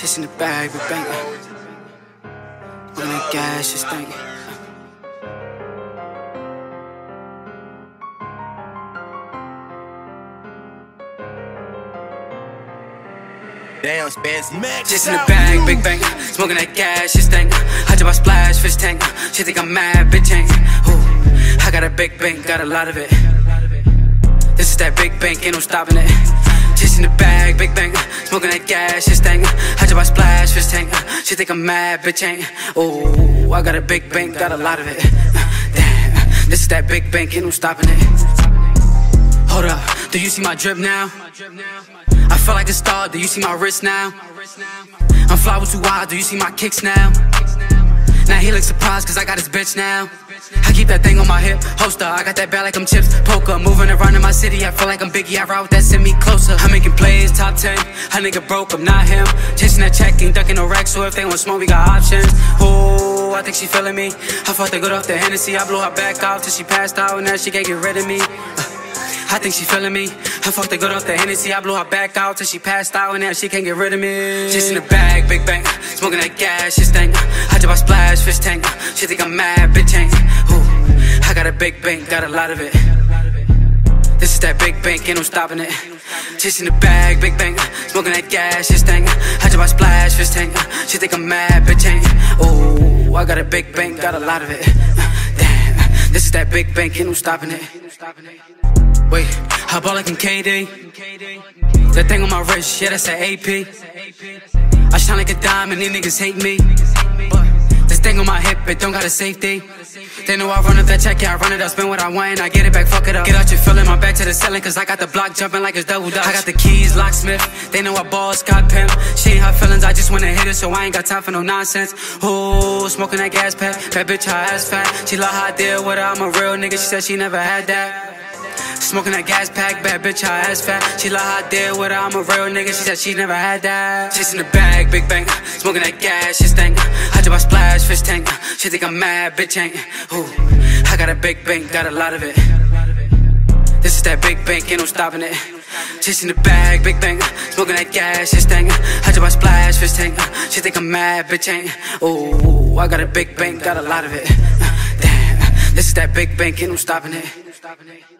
Just in the bag, big bang. On that gas, just think. Damn, Spancy. Just in the bag, big bang. Smoking that gas, just think. I just splash, fish tank. She think I'm mad, bitch ain't. Ooh, I got a big bank, got a lot of it. This is that big bank, ain't no stopping it. Just in the bag, big bang. Smoking that gas, just think. I just splash, fish tank. She think I'm mad, bitch ain't. Ooh, I got a big bank, got a lot of it. Damn, this is that big bank, ain't no stopping it. Hold up, do you see my drip now? I feel like a star, do you see my wrist now? I'm fly with too wide, do you see my kicks now? Now he looks surprised cause I got his bitch now. I keep that thing on my hip, holster, I got that bag like I'm Chips, poker. Moving around in my city, I feel like I'm Biggie, I ride with that, send me closer. I'm making plays, top 10, a nigga broke, I'm not him. Chasing that check, ain't ducking no wreck, so if they want smoke, we got options. Ooh, I think she feeling me. I fucked the good off the Hennessy, I blew her back off till she passed out, and now she can't get rid of me. I think she feeling me. I fucked the good off the Hennessy, I blew her back out till she passed out, and now she can't get rid of me. Just in the bag, big bang, smoking that gas, just think. I just splash, fish tank. She think I'm mad, bitch ain't. Ooh, I got a big bank, got a lot of it. This is that big bank, ain't no stopping it. Just in the bag, big bang, smoking that gas, just think. I just splash, fish tank. She think I'm mad, bitch ain't. Ooh, I got a big bank, got a lot of it. Damn, this is that big bank, ain't no stopping it. Wait, I ball like I'm KD. That thing on my wrist, yeah, that's an AP. I shine like a diamond, these niggas hate me. But this thing on my hip, it don't got a safety. They know I run up that check, yeah, I run it up, spend what I want, and I get it back, fuck it up. Get out your feeling, my back to the ceiling, cause I got the block jumping like it's double dutch. I got the keys, locksmith, they know I ball, Scott Pimp. She ain't hurt feelings, I just wanna hit her, so I ain't got time for no nonsense. Ooh, smoking that gas pack, that bitch, her ass fat. She love how I deal with her, I'm a real nigga, she said she never had that. Smoking that gas pack, bad bitch, her ass fat. She love how I deal with her, I'm a real nigga, she said she never had that. Chasing the bag, big bang, smoking that gas, just think. I just splash, fish tank. She think I'm mad, bitch ain't. Ooh, I got a big bank, got a lot of it. This is that big bank, ain't no stopping it. Chasing the bag, big bang, smoking that gas, just think. I just splash, fish tank. She think I'm mad, bitch ain't. Ooh, I got a big bank, got a lot of it. Damn, this is that big bank, ain't no stopping it.